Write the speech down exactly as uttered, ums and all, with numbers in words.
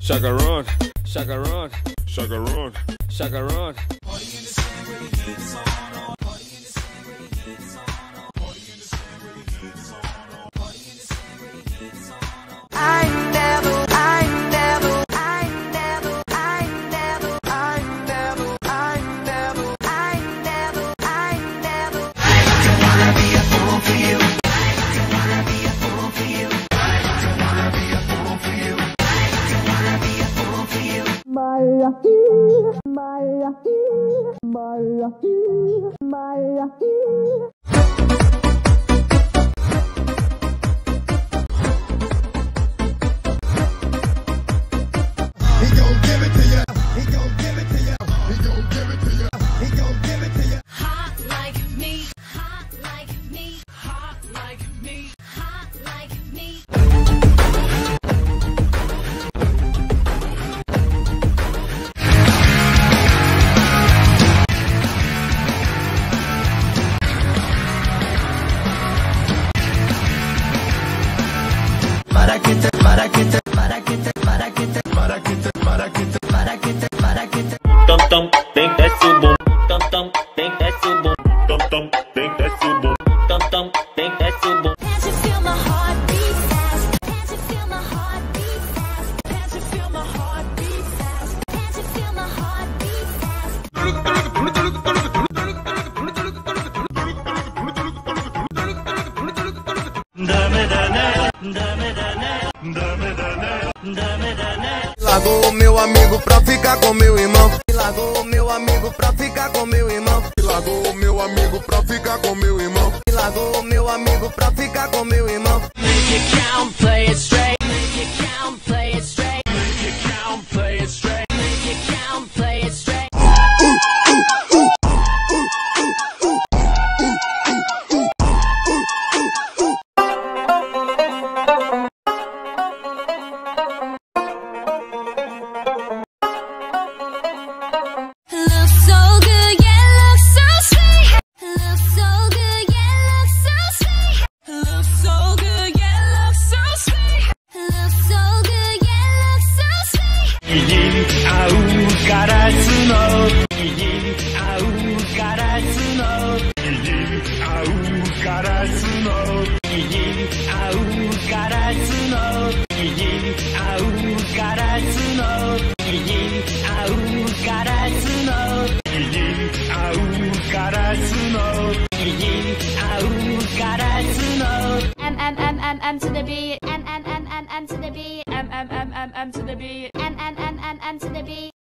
Chacaron, chacaron, chacaron, chacaron. I never, I never, I never, I never, I never, I never, I never, I never. I don't wanna be a fool for you. I don't wanna be a fool for you. I don't wanna be a fool for you. I don't wanna be a fool for you. Maya, Maya, Maya, Maya. Tam tam, vem desce o bom. Tam tam, vem desce o bom. Tam tam, vem desce o bom. Tam tam, vem desce o bom. Can't you feel my heart beat fast? Can't you feel my heart beat fast? Can't you feel my heart beat fast? Can't you feel my heart beat fast? Dame dane, dame dane, dame dane, dame dane. Largou o meu amigo pra ficar com meu irmão. Largou o meu amigo pra ficar com meu irmão. Largou o meu amigo pra ficar com meu irmão. Largou o meu amigo pra ficar com meu irmão. Make it count, play it straight. Make it count, play it straight. Make it count, play it straight. Make it count, play it straight. M M M M M to the B, M M M M M to the B, M M M M M to the B, M M M M M to the B.